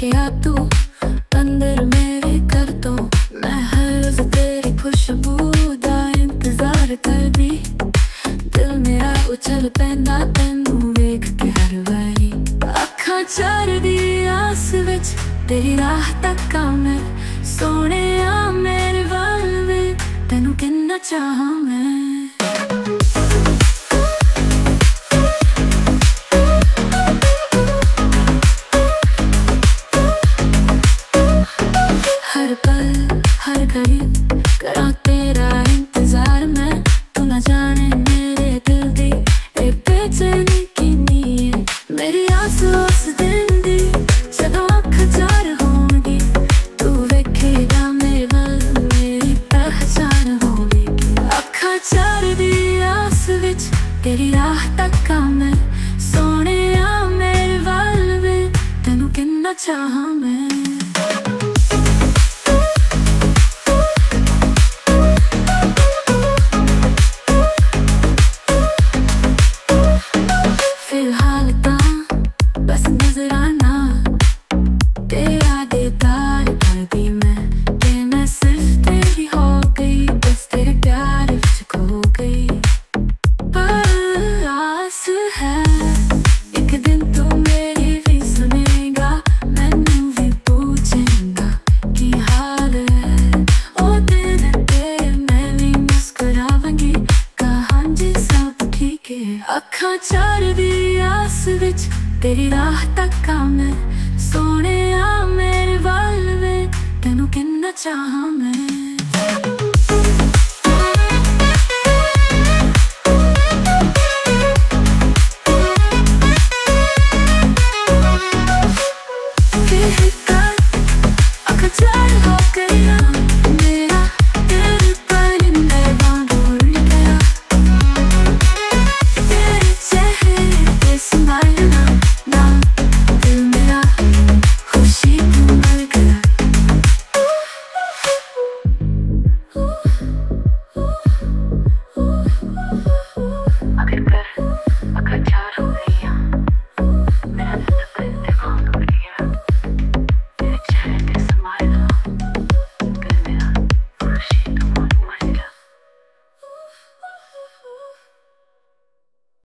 के आ तू अंदर मेरे कर दो। मैं हर रोज तेरी खुशबू दा इंतजार कर दी। दिल मेरा उछल पैंदा तैनू वेख के हर वारी। अखां चार दी आस विच तेरी राह तक्का मैं। सोने आ मेरे वाल वे तैनू किन्ना चाहां मैं। हर पल हर घड़ी करा तेरा इंतजार मैं। तू ना जाने मेरे दिल दी एक बेचैनी किन्नी है। मेरी आस उस दिन दी जदों अख चार होगी। तू वेखेगा मेरे वल मेरी पहचान होगी। अखां चार दी आस विच तेरी राह तक्का मैं। सोने आ मेरे वल वे तैनू किन्ना चाहां मैं। फिलहाल तां बस नजराना तेरा दीदार कर दी मैं। ते मैं सिर्फ तेरी हो गई बस तेरे प्यार विच खो गई। पर आस है एक दिन तू मेरी भी सुनेगा। मैनू भी पूछेगा की हाल है। ओ दिन तेरे मैं भी मुस्कुरावांगी कहां जी सब ठीक है। अखां चार दी आस विच तेरी राह तक्का मैं। सोने आ मेरे वल वे तैनू किन्ना चाहां मैं।